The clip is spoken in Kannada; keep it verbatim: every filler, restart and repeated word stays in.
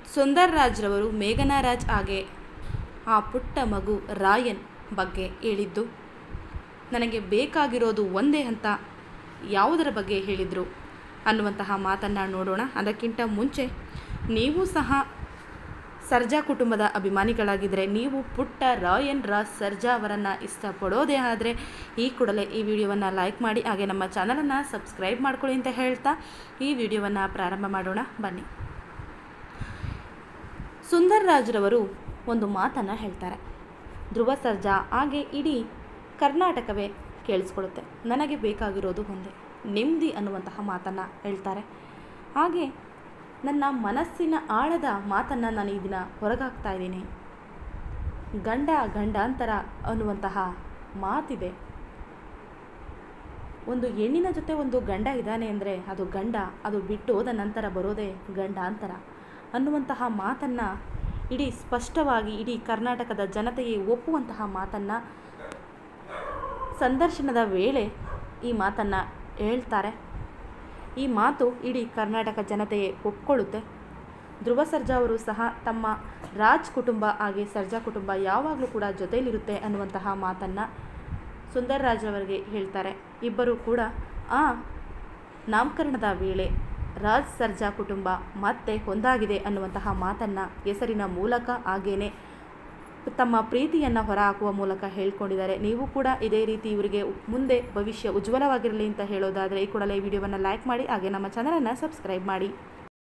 ಸುಂದರ್ ರಾಜ್ರವರು ಮೇಘನಾ ರಾಜ್ ಹಾಗೆ ಆ ಪುಟ್ಟ ಮಗು ರಾಯನ್ ಬಗ್ಗೆ ಹೇಳಿದ್ದು ನನಗೆ ಬೇಕಾಗಿರೋದು ಒಂದೇ ಅಂತ ಯಾವುದರ ಬಗ್ಗೆ ಹೇಳಿದರು ಅನ್ನುವಂತಹ ಮಾತನ್ನು ನೋಡೋಣ. ಅದಕ್ಕಿಂತ ಮುಂಚೆ ನೀವು ಸಹ ಸರ್ಜಾ ಕುಟುಂಬದ ಅಭಿಮಾನಿಗಳಾಗಿದ್ದರೆ, ನೀವು ಪುಟ್ಟ ರಾಯನ್ ರಾಜ್ ಸರ್ಜಾ ಅವರನ್ನು ಇಷ್ಟಪಡೋದೇ ಆದರೆ ಈ ಕೂಡಲೇ ಈ ವಿಡಿಯೋವನ್ನು ಲೈಕ್ ಮಾಡಿ, ಹಾಗೆ ನಮ್ಮ ಚಾನಲನ್ನು ಸಬ್ಸ್ಕ್ರೈಬ್ ಮಾಡ್ಕೊಳ್ಳಿ ಅಂತ ಹೇಳ್ತಾ ಈ ವಿಡಿಯೋವನ್ನು ಪ್ರಾರಂಭ ಮಾಡೋಣ ಬನ್ನಿ. ಸುಂದರ್ ರಾಜ್ರವರು ಒಂದು ಮಾತನ್ನು ಹೇಳ್ತಾರೆ. ಧ್ರುವ ಸರ್ಜಾ ಹಾಗೆ ಇಡೀ ಕರ್ನಾಟಕವೇ ಕೇಳಿಸ್ಕೊಳ್ಳುತ್ತೆ, ನನಗೆ ಬೇಕಾಗಿರೋದು ಒಂದೇ ನೆಮ್ಮದಿ ಅನ್ನುವಂತಹ ಮಾತನ್ನು ಹೇಳ್ತಾರೆ. ಹಾಗೆ ನನ್ನ ಮನಸ್ಸಿನ ಆಳದ ಮಾತನ್ನು ನಾನು ಈ ದಿನ ಹೊರಗಾಗ್ತಾ ಇದ್ದೀನಿ. ಗಂಡ ಗಂಡಾಂತರ ಅನ್ನುವಂತಹ ಮಾತಿದೆ. ಒಂದು ಹೆಣ್ಣಿನ ಜೊತೆ ಒಂದು ಗಂಡ ಇದ್ದಾನೆ ಅಂದರೆ ಅದು ಗಂಡ, ಅದು ಬಿಟ್ಟು ಹೋದ ನಂತರ ಬರೋದೇ ಗಂಡಾಂತರ ಅನ್ನುವಂತಹ ಮಾತನ್ನು ಇಡೀ ಸ್ಪಷ್ಟವಾಗಿ ಇಡೀ ಕರ್ನಾಟಕದ ಜನತೆಯೇ ಒಪ್ಪುವಂತಹ ಮಾತನ್ನು ಸಂದರ್ಶನದ ವೇಳೆ ಈ ಮಾತನ್ನು ಹೇಳ್ತಾರೆ. ಈ ಮಾತು ಇಡೀ ಕರ್ನಾಟಕ ಜನತೆಯೇ ಒಪ್ಕೊಳ್ಳುತ್ತೆ. ಧ್ರುವ ಸರ್ಜಾ ಅವರು ಸಹ ತಮ್ಮ ರಾಜ್ ಕುಟುಂಬ ಹಾಗೆ ಸರ್ಜಾ ಕುಟುಂಬ ಯಾವಾಗಲೂ ಕೂಡ ಜೊತೆಯಲ್ಲಿರುತ್ತೆ ಅನ್ನುವಂತಹ ಮಾತನ್ನು ಸುಂದರ್ ರಾಜ್ ಅವರಿಗೆ ಹೇಳ್ತಾರೆ. ಇಬ್ಬರು ಕೂಡ ಆ ನಾಮಕರಣದ ವೇಳೆ ರಾಜ್ ಸರ್ಜಾ ಕುಟುಂಬ ಮತ್ತೆ ಒಂದಾಗಿದೆ ಅನ್ನುವಂತಹ ಮಾತನ್ನು ಹೆಸರಿನ ಮೂಲಕ ಹಾಗೇನೆ ತಮ್ಮ ಪ್ರೀತಿಯನ್ನು ಹೊರಹಾಕುವ ಮೂಲಕ ಹೇಳ್ಕೊಂಡಿದ್ದಾರೆ. ನೀವು ಕೂಡ ಇದೇ ರೀತಿ ಇವರಿಗೆ ಮುಂದೆ ಭವಿಷ್ಯ ಉಜ್ವಲವಾಗಿರಲಿ ಅಂತ ಹೇಳೋದಾದರೆ ಈ ಕೂಡಲೇ ಈ ವಿಡಿಯೋವನ್ನು ಲೈಕ್ ಮಾಡಿ, ಹಾಗೆ ನಮ್ಮ ಚಾನಲನ್ನು ಸಬ್ಸ್ಕ್ರೈಬ್ ಮಾಡಿ.